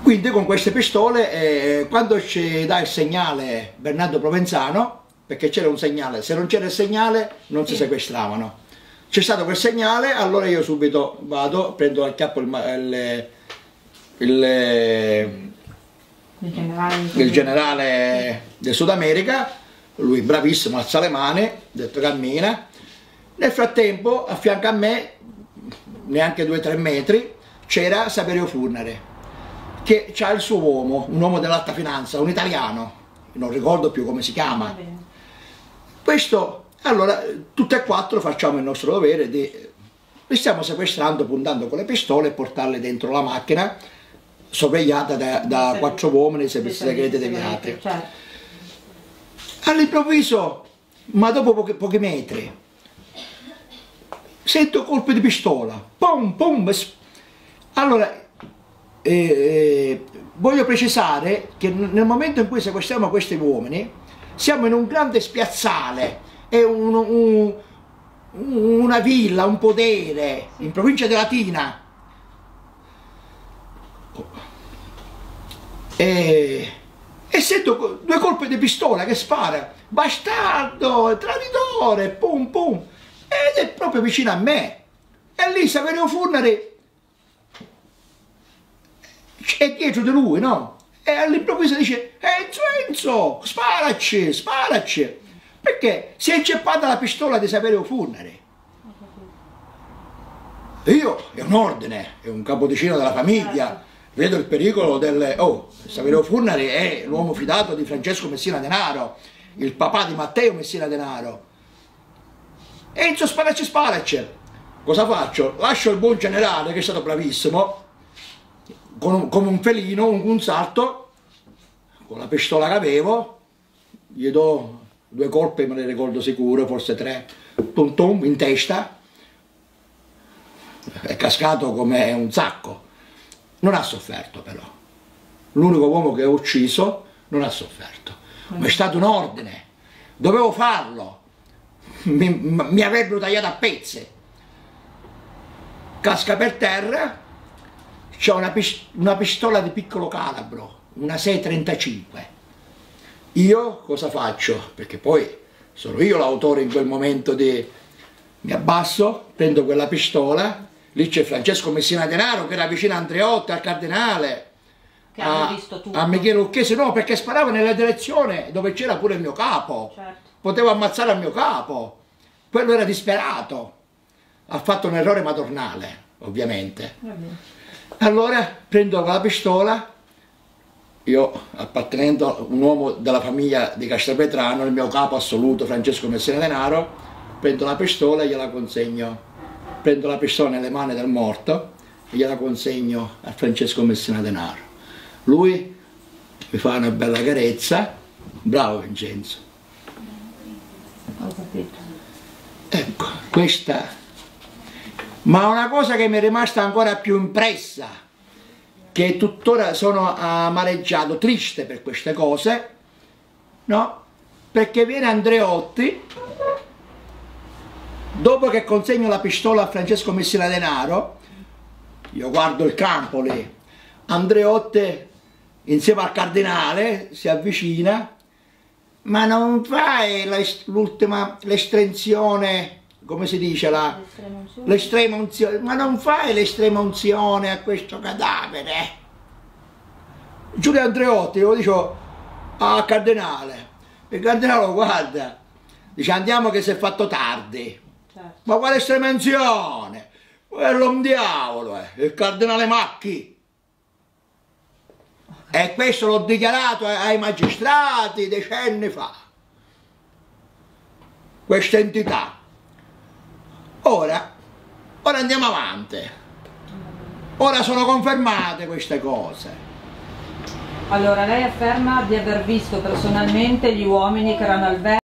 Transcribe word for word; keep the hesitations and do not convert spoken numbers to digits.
Quindi con queste pistole, eh, quando ci dà il segnale Bernardo Provenzano, perché c'era un segnale, se non c'era il segnale non si sequestravano. C'è stato quel segnale, allora io subito vado, prendo al capo il, il, il, il generale, il generale del Sud America, lui bravissimo, alza le mani, ha detto cammina. Nel frattempo, a fianco a me, neanche due o tre metri, c'era Saverio Furnari, che ha il suo uomo, un uomo dell'alta finanza, un italiano, non ricordo più come si chiama. Questo, allora, tutte e quattro facciamo il nostro dovere di, li stiamo sequestrando puntando con le pistole e portarle dentro la macchina, sorvegliata da, da quattro uomini, servizi segreti deviati. All'improvviso, ma dopo pochi, pochi metri, sento colpi di pistola, pum pum. Allora, eh, voglio precisare che nel momento in cui sequestriamo questi uomini, siamo in un grande spiazzale, è un, un, una villa, un podere, in provincia di Latina. E, e sento due colpi di pistola che spara, bastardo, traditore, pum pum, ed è proprio vicino a me. E lì Saverio Furnari è dietro di lui, no? E all'improvviso dice: Enzo, Enzo, sparaci, sparaci, perché si è inceppata la pistola di Saverio Furnari. Io, è un ordine, è un capodicino della famiglia, vedo il pericolo del... Oh, Saverio Furnari è l'uomo fidato di Francesco Messina Denaro, il papà di Matteo Messina Denaro. Enzo, sparaci, sparaci. Cosa faccio? Lascio il buon generale, che è stato bravissimo, con un, come un felino, un, un salto, con la pistola che avevo, gli do due colpi, me ne ricordo sicuro, forse tre, tum tum, in testa, è cascato come un sacco. Non ha sofferto però, l'unico uomo che ho ucciso non ha sofferto, ma è stato un ordine, dovevo farlo, mi, mi avrebbero tagliato a pezzi. Casca per terra, c'è una, pist una pistola di piccolo calibro, una sei trentacinque. Io cosa faccio? Perché poi sono io l'autore in quel momento di... Mi abbasso, prendo quella pistola, lì c'è Francesco Messina Denaro che era vicino a Andreotti, al Cardinale, che a, visto tutto. a Michele Lucchesi, no, perché sparava nella direzione dove c'era pure il mio capo, certo. Potevo ammazzare il mio capo, quello era disperato, ha fatto un errore madornale, ovviamente. Allora prendo la pistola, io appartenendo a un uomo della famiglia di Castelvetrano, il mio capo assoluto Francesco Messina Denaro, prendo la pistola e gliela consegno, prendo la pistola nelle mani del morto e gliela consegno a Francesco Messina Denaro. Lui mi fa una bella carezza, bravo Vincenzo. Ho capito. Ecco, questa... Ma una cosa che mi è rimasta ancora più impressa, che tuttora sono amareggiato, triste per queste cose, no? Perché viene Andreotti, dopo che consegno la pistola a Francesco Messina Denaro, io guardo il campo lì, Andreotti insieme al Cardinale si avvicina, ma non fai l'ultima, l'estensione, come si dice, l'estrema unzione, ma non fai l'estrema unzione a questo cadavere. Giulio Andreotti, io dico a Cardinale, il Cardinale lo guarda, dice andiamo che si è fatto tardi. Certo. Ma quale estrema unzione? Quello è un diavolo, eh. Il Cardinale Macchi. E questo l'ho dichiarato ai magistrati decenni fa, questa entità. Ora, ora andiamo avanti, ora sono confermate queste cose. Allora lei afferma di aver visto personalmente gli uomini che erano al